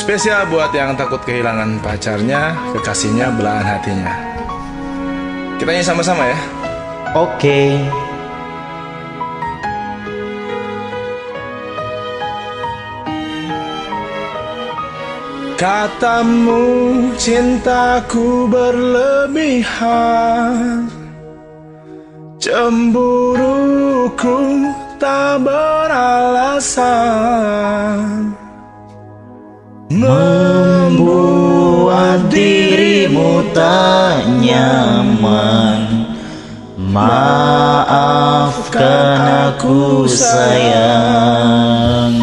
Spesial buat yang takut kehilangan pacarnya, kekasihnya, belahan hatinya. Kita nyanyi sama-sama ya. Oke. Katamu cintaku berlebihan, cemburuku tak beralasan, membuat dirimu tak nyaman. Maafkan aku sayang.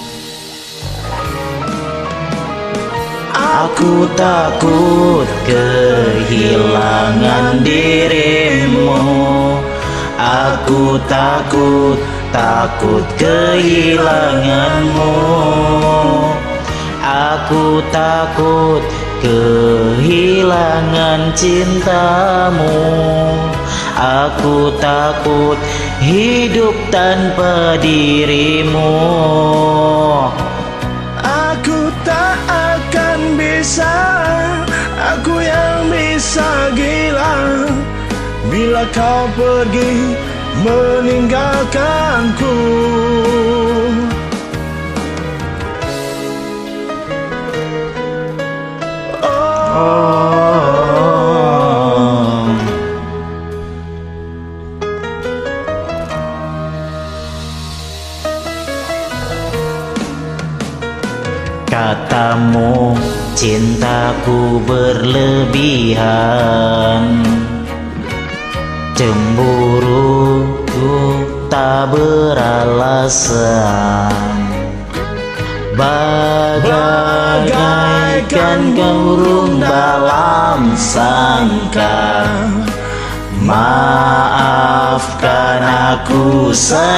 Aku takut kehilangan dirimu. Aku takut kehilanganmu. Aku takut kehilangan cintamu. Aku takut hidup tanpa dirimu. Aku tak akan bisa, aku yang bisa gila bila kau pergi meninggalkanku. Katamu cintaku berlebihan, cemburuku tak beralasan, bagaikan burung dalam sangkar. Maafkan aku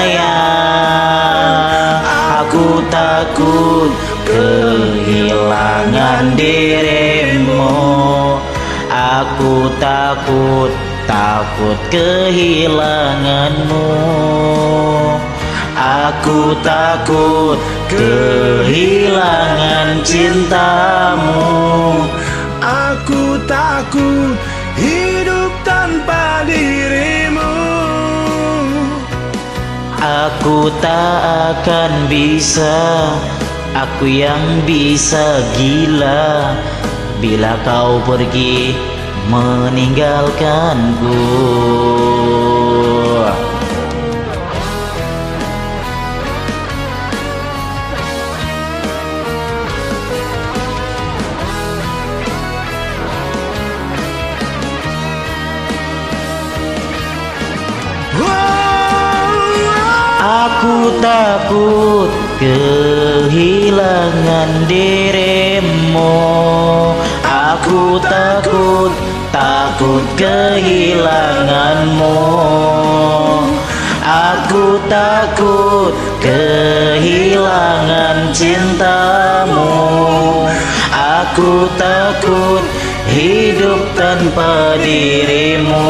sayang. Aku takut kehilangan dirimu. Aku takut kehilanganmu. Aku takut kehilangan cintamu. Aku takut hidup tanpa dirimu. Aku tak akan bisa, aku yang bisa gila bila kau pergi meninggalkanku. Aku takut kehilangan dirimu. Aku takut kehilanganmu. Aku takut kehilangan cintamu. Aku takut hidup tanpa dirimu.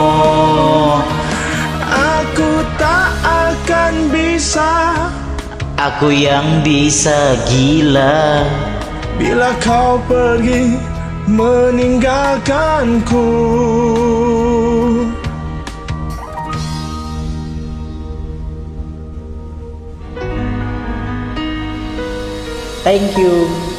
Aku tak akan bisa, aku yang bisa gila bila kau pergi meninggalkanku. Thank you.